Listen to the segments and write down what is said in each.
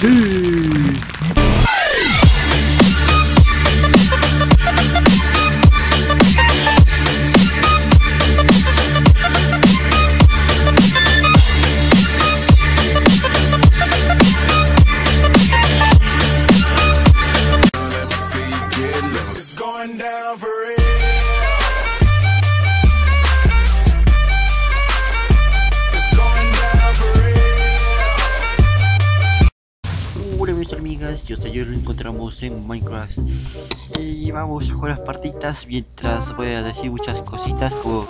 Sí. Hola mis amigas, yo soy yo, lo encontramos en Minecraft y vamos a jugar las partitas mientras voy a decir muchas cositas como...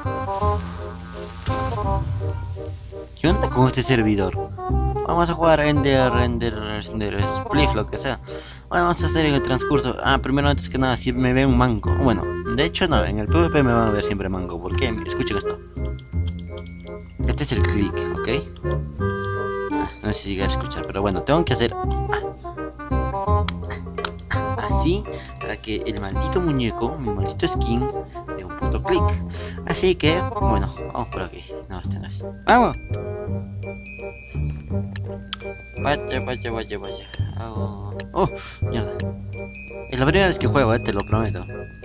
¿Qué onda con este servidor? Vamos a jugar Ender Spliff, lo que sea. Vamos a hacer en el transcurso. Primero antes que nada, si me ve un manco. Bueno, de hecho no, en el PvP me van a ver siempre manco. ¿Por qué? Escuchen esto. Este es el click, ¿ok? No sé si llegar a escuchar, pero bueno, tengo que hacer así para que el maldito muñeco, mi maldito skin, dé un puto clic. Así que, bueno, vamos por aquí. No, este no es. ¡Vamos! Vaya. Oh, mierda. Es la primera vez que juego, te lo prometo.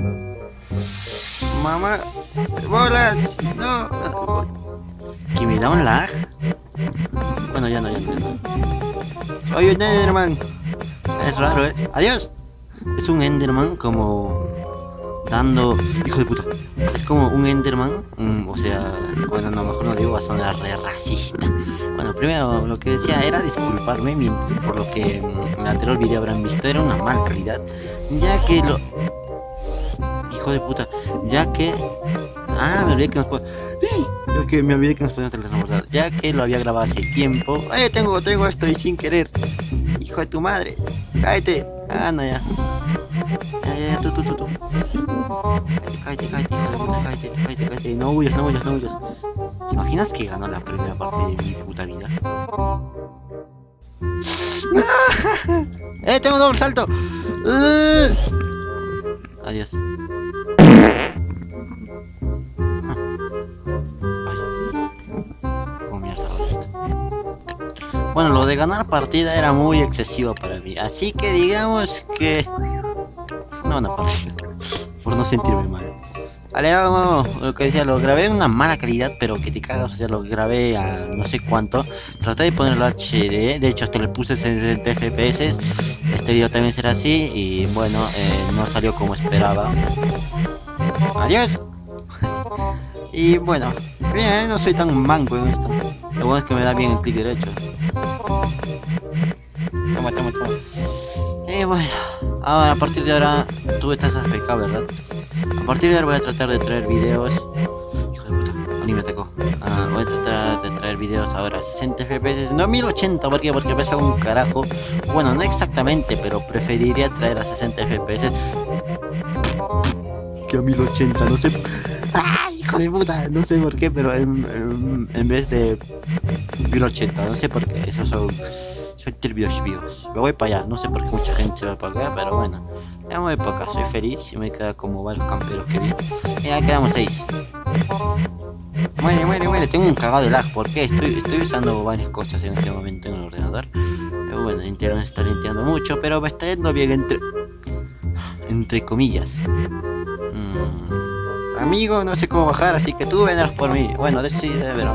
Mamá, bolas, no. ¿Que me da un lag? Bueno, ya no. Soy un Enderman. Es raro, Adiós. Es un Enderman como dando... Hijo de puta. Es como un Enderman. O sea, bueno, no, mejor no digo, va a sonar re racista. Bueno, primero lo que decía era disculparme por lo que en el anterior video habrán visto. Era una mala calidad. Ya que lo... Hijo de puta. Ya que... me olvidé que nos puede... me olvidé que nos podíamos teletransportar. Ya que lo había grabado hace tiempo. Tengo esto y sin querer. Hijo de tu madre. Cállate. No, ya. Tú. Cállate, hijo de puta, cállate. No huyas. ¿Te imaginas que ganó la primera parte de mi puta vida? Tengo un doble salto. Adiós. Bueno, lo de ganar partida era muy excesivo para mí, así que digamos que... No, una partida, por no sentirme mal. Vale, vamos, lo que decía, lo grabé en una mala calidad, pero que te cagas, o sea, lo grabé a no sé cuánto. Traté de ponerlo HD, de hecho hasta le puse 60 FPS. Este video también será así, y bueno, no salió como esperaba. Adiós. Y bueno, bien, no soy tan manco en esto. Lo bueno es que me da bien el clic derecho. Toma. Y bueno, ahora a partir de ahora tú estás AFK, ¿verdad? A partir de ahora voy a tratar de traer videos. Hijo de puta, ni me atacó. Voy a tratar de traer videos ahora a 60 FPS, no 1080, ¿por qué? Porque pesa un carajo. Bueno, no exactamente, pero preferiría traer a 60 FPS que a 1080, no sé. Hijo de puta, no sé por qué, pero en vez de 1080, no sé por qué, esos son interviews vivos. Me voy para allá, no sé por qué mucha gente se va para acá, pero bueno, me voy para acá, soy feliz y me queda como varios camperos que vi. Mira, quedamos 6. Muere, tengo un cagado de lag, ¿por qué? Estoy usando varias cosas en este momento en el ordenador. Bueno, internet está limpiando mucho, pero me está yendo bien entre comillas. Amigo, no sé cómo bajar, así que tú vendrás por mí. Bueno, decide, verás.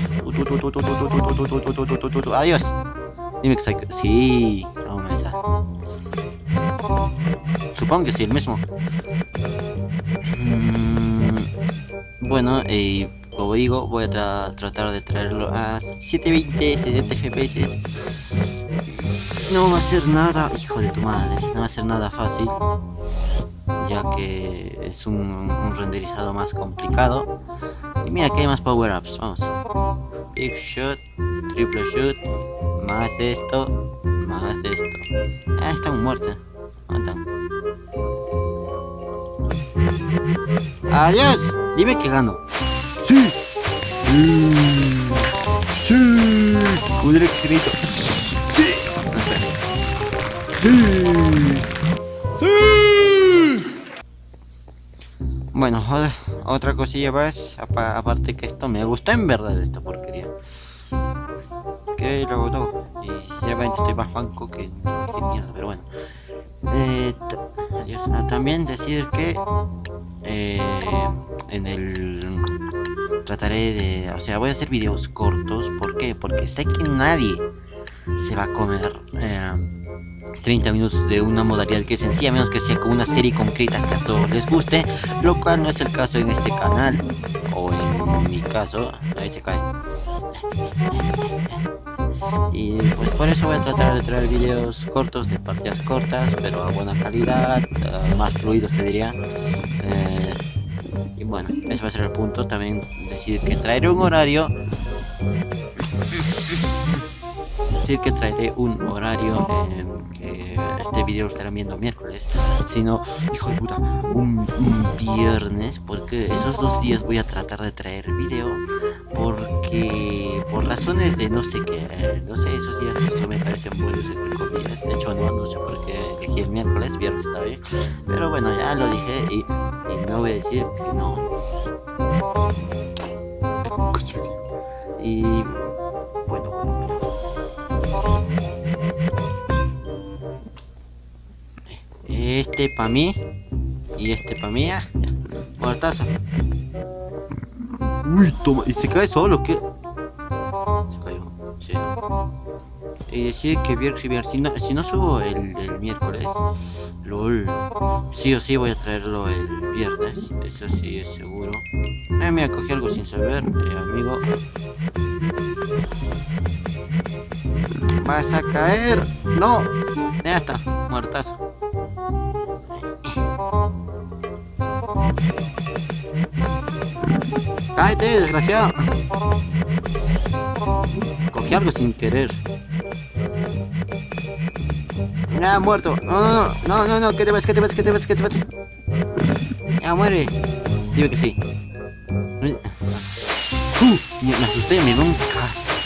Adiós. Dime que sí, no esa. Supongo que sí, el mismo. Bueno, como digo, voy a tratar de traerlo a 720, 60 FPS. No va a ser nada, hijo de tu madre, no va a ser nada fácil, ya que es un renderizado más complicado. Y mira que hay más power-ups, vamos. Big shot, triple shot, más de esto. Están muertos. ¿Dónde están? ¡Adiós! Dime que gano. ¡Sí! ¡Sí! ¡Joder, excelente! ¡Sí! ¡Sí! Bueno, otra cosilla más, aparte que esto me gustó en verdad, esta porquería. Que lo botó. Y ya obviamente estoy más banco que mierda, pero bueno. Adiós. También decir que en el trataré de, o sea, voy a hacer videos cortos. ¿Por qué? Porque sé que nadie se va a comer 30 minutos de una modalidad que es sencilla, a menos que sea como una serie concreta que a todos les guste, lo cual no es el caso en este canal, o en mi caso. Ahí se cae. Y pues por eso voy a tratar de traer videos cortos, de partidas cortas, pero a buena calidad, más fluidos te diría. Y bueno, ese va a ser el punto. También decir que traeré un horario. Que traeré un horario que este video lo estarán viendo miércoles, sino, hijo de puta, un viernes, porque esos 2 días voy a tratar de traer video, porque por razones de no sé qué, no sé, esos días eso me parecen buenos entre comillas. De hecho no sé por qué elegí el miércoles, viernes está bien, pero bueno, ya lo dije y no voy a decir que no. Y bueno. Este para mí y este para mí. Muertazo. Uy, toma. ¿Y se cae solo? ¿Qué? Se cayó, sí. Y decir que viernes, si no subo el miércoles, lol, sí o sí voy a traerlo el viernes. Eso sí es seguro. Mira, cogí algo sin saber, amigo. Vas a caer. No. Ya está. Muertazo. ¡Cállate, desgraciado! Cogí algo sin querer. Ya, muerto. No. ¿Qué te vas? Ya, muere. Dime que sí. Me asusté, me nunca.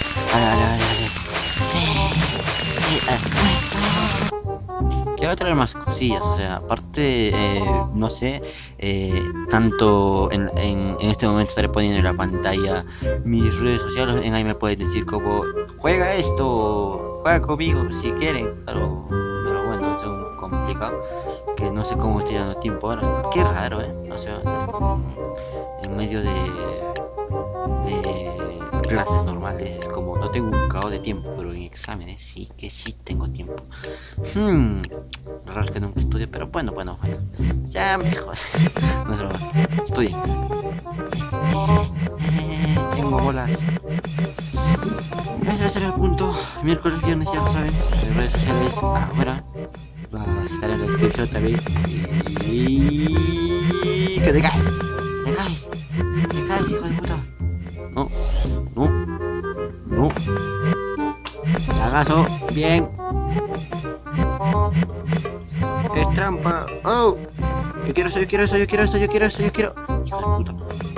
Quiero traer más cosillas, o sea, aparte, no sé, tanto en este momento estaré poniendo en la pantalla mis redes sociales. En ahí me pueden decir como, juega esto, juega conmigo si quieren, pero bueno, es un complicado, que no sé cómo estoy dando tiempo ahora. Qué raro, o sea, en medio de clases normales es como no tengo un caos de tiempo, pero en exámenes sí que sí tengo tiempo. Raro es que nunca estudio, pero bueno, ya mejor. No se lo va, estudien. Tengo bolas. Ese será el punto. Miércoles, viernes, ya lo saben. Mis redes sociales afuera. Va a estar en la descripción también. Y que te caes, hijo de puta. No. Cagazo, bien. Es trampa. Oh, yo quiero eso. Hijo de puta.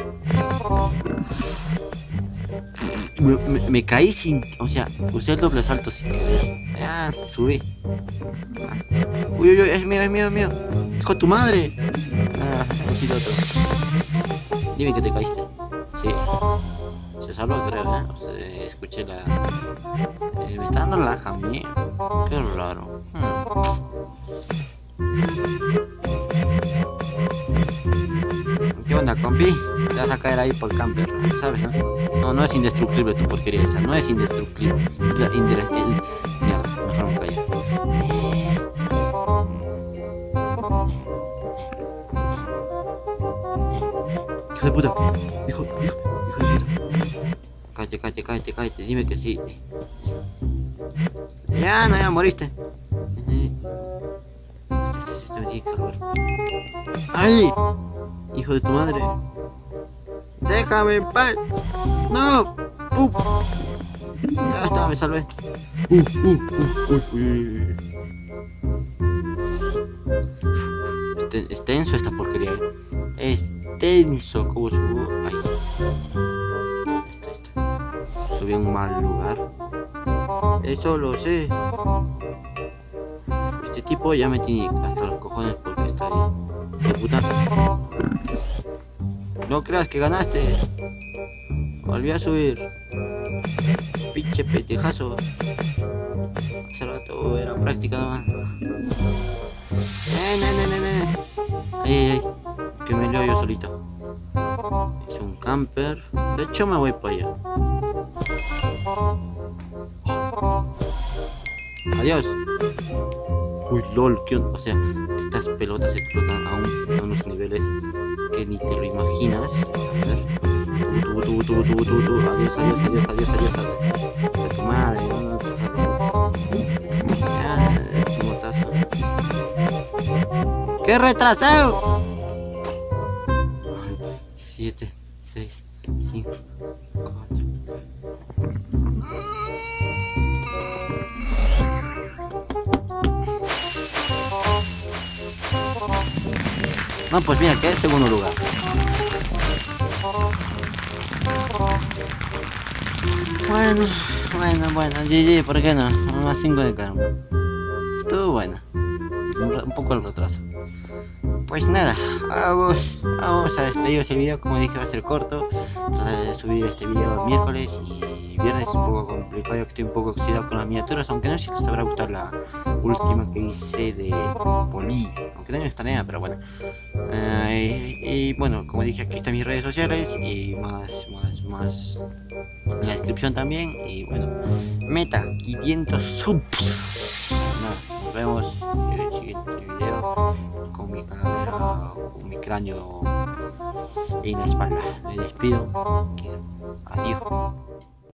Me caí sin, o sea, usé el doble salto sin querer. Ya, subí. Uy, es mío. Hijo de tu madre. Necesito otro. Dime que te caíste. Sí. Se salvó, creo, o sea, escuché la... me está dando lag a mí. Qué raro. ¿Qué onda, compi? Te vas a caer ahí por camper, ¿sabes, no? No es indestructible tu porquería esa. No es indestructible. Mierda, mejor me callo. Hijo de puta. Hijo de puta. Cállate, dime que sí. Ya moriste. Este me tiene que salvar. ¡Ay! Hijo de tu madre. Déjame en paz. No. Ya está, me salvé. Es tenso esta porquería. Es tenso. ¿Cómo subo? Ahí. Subí a un mal lugar. Eso lo sé. Este tipo ya me tiene hasta los cojones porque está ahí. De puta. No creas que ganaste. Volví a subir. Pinche pendejazo. Hace rato era práctica nomás. Ay, ay, ay. Que me leo yo solito. Es un camper. De hecho me voy para allá. Adiós. Uy, lol, ¿qué onda? O sea, estas pelotas explotan a unos niveles que ni te lo imaginas. A ver. Adiós, adiós, adiós, adiós, adiós. A tu madre, no te ya, chimotazo. ¡Qué retrasado! 7, 6, 5, 4. No, pues mira, quedé en segundo lugar. Bueno, GG, ¿por qué no? Más 5 de karma. Estuvo bueno. Un poco el retraso. Pues nada, vamos a despedir el video. Como dije, va a ser corto. Trataré de subir este video el miércoles y viernes. Un poco complicado, estoy un poco oxidado con las miniaturas. Aunque no sé si les habrá gustado la última que hice de Poli. Aunque no es tarea, pero bueno. Y bueno, como dije, aquí están mis redes sociales y más en la descripción también. Y bueno, meta 500 subs. Nada, nos vemos en el siguiente video con mi calavera o mi cráneo en la espalda. Me despido. Adiós.